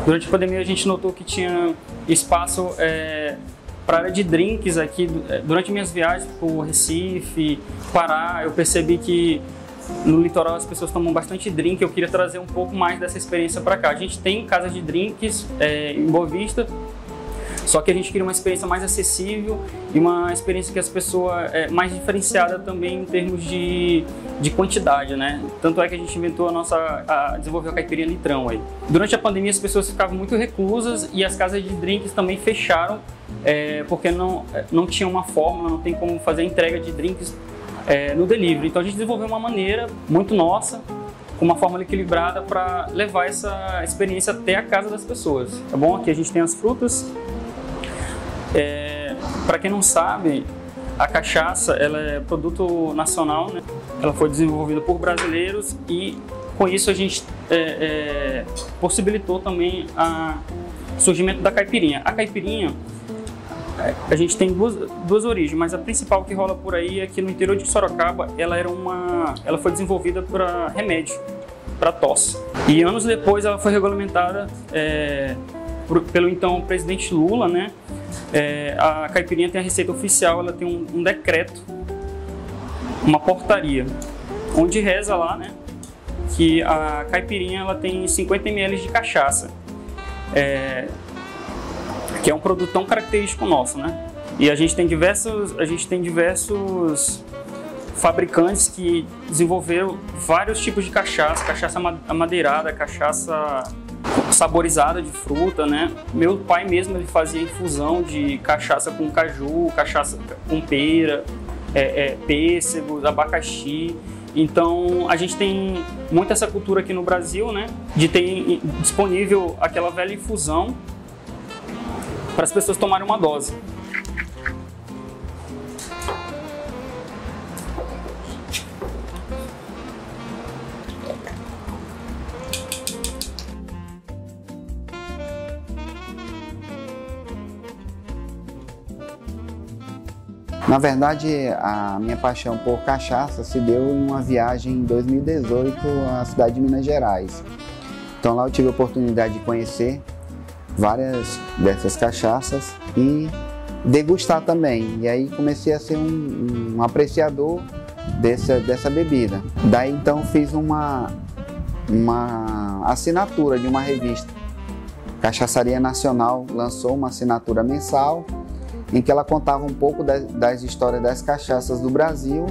Durante a pandemia a gente notou que tinha espaço para a área de drinks aqui. Durante minhas viagens por Recife, Pará, eu percebi que no litoral as pessoas tomam bastante drink. Eu queria trazer um pouco mais dessa experiência para cá. A gente tem casa de drinks em Boa Vista, só que a gente queria uma experiência mais acessível e uma experiência que as pessoas mais diferenciada também em termos de quantidade, né? Tanto é que a gente inventou a desenvolver a caipirinha litrão aí. Durante a pandemia as pessoas ficavam muito reclusas e as casas de drinks também fecharam porque não tinha uma fórmula, não tem como fazer a entrega de drinks no delivery. Então a gente desenvolveu uma maneira muito nossa, com uma fórmula equilibrada para levar essa experiência até a casa das pessoas. Tá bom? Aqui a gente tem as frutas. Para quem não sabe, a cachaça ela é produto nacional, né? Ela foi desenvolvida por brasileiros e com isso a gente possibilitou também o surgimento da caipirinha. A caipirinha, a gente tem duas origens, mas a principal que rola por aí é que no interior de Sorocaba ela foi desenvolvida para remédio, para tosse. E anos depois ela foi regulamentada pelo então presidente Lula, né? A caipirinha tem a receita oficial, ela tem um decreto, uma portaria, onde reza lá, né, que a caipirinha ela tem 50 ml de cachaça, que é um produto tão característico nosso, né? E a gente tem diversos fabricantes que desenvolveram vários tipos de cachaça amadeirada, cachaça saborizada de fruta, né? Meu pai mesmo ele fazia infusão de cachaça com caju, cachaça com pera, pêssego, abacaxi. Então a gente tem muito essa cultura aqui no Brasil, né? De ter disponível aquela velha infusão para as pessoas tomarem uma dose. Na verdade, a minha paixão por cachaça se deu em uma viagem em 2018 à cidade de Minas Gerais. Então lá eu tive a oportunidade de conhecer várias dessas cachaças e degustar também. E aí comecei a ser um apreciador dessa bebida. Daí então fiz uma assinatura de uma revista. Cachaçaria Nacional lançou uma assinatura mensal em que ela contava um pouco das histórias das cachaças do Brasil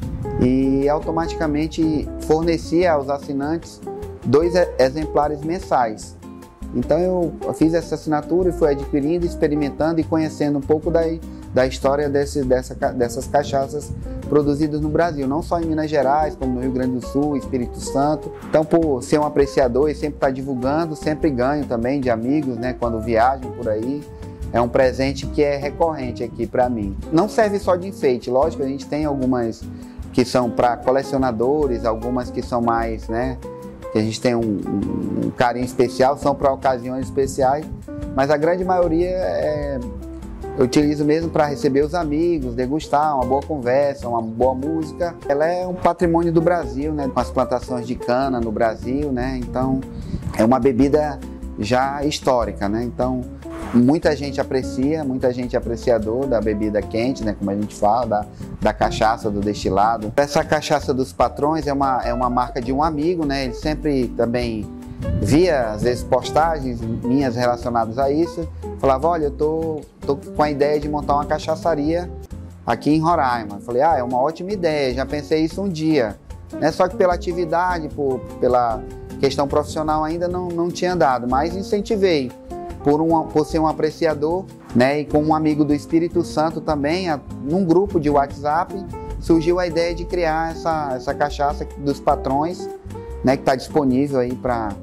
e automaticamente fornecia aos assinantes 2 exemplares mensais. Então eu fiz essa assinatura e fui adquirindo, experimentando e conhecendo um pouco da história dessas cachaças produzidas no Brasil, não só em Minas Gerais, como no Rio Grande do Sul, Espírito Santo. Então, por ser um apreciador e sempre estar divulgando, sempre ganho também de amigos, né, quando viajam por aí. É um presente que é recorrente aqui para mim. Não serve só de enfeite, lógico, a gente tem algumas que são para colecionadores, algumas que são mais, né, que a gente tem um carinho especial, são para ocasiões especiais, mas a grande maioria eu utilizo mesmo para receber os amigos, degustar, uma boa conversa, uma boa música. Ela é um patrimônio do Brasil, né, com as plantações de cana no Brasil, né, então é uma bebida já histórica, né, então muita gente aprecia, muita gente é apreciador da bebida quente, né, como a gente fala, da cachaça, do destilado. Essa cachaça dos patrões é uma marca de um amigo, né, ele sempre também via, às vezes, postagens minhas relacionadas a isso, falava, olha, eu tô com a ideia de montar uma cachaçaria aqui em Roraima. Eu falei, é uma ótima ideia, já pensei isso um dia, né, só que pela atividade, pela questão profissional ainda não tinha dado, mas incentivei. Por ser um apreciador, né, e com um amigo do Espírito Santo também, num grupo de WhatsApp, surgiu a ideia de criar essa cachaça dos patrões, né, que está disponível aí para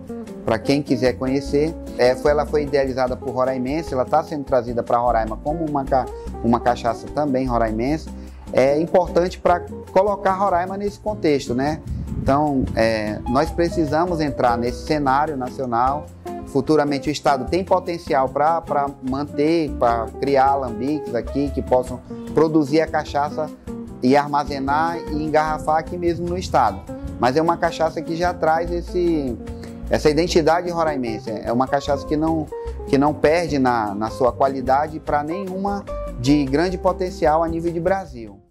quem quiser conhecer. Ela foi idealizada por roraimense, ela está sendo trazida para Roraima como uma cachaça também roraimense. É importante para colocar Roraima nesse contexto, né? Então, nós precisamos entrar nesse cenário nacional. Futuramente o Estado tem potencial para manter, para criar alambiques aqui que possam produzir a cachaça e armazenar e engarrafar aqui mesmo no Estado. Mas é uma cachaça que já traz essa identidade roraimense. É uma cachaça que não perde na sua qualidade para nenhuma de grande potencial a nível de Brasil.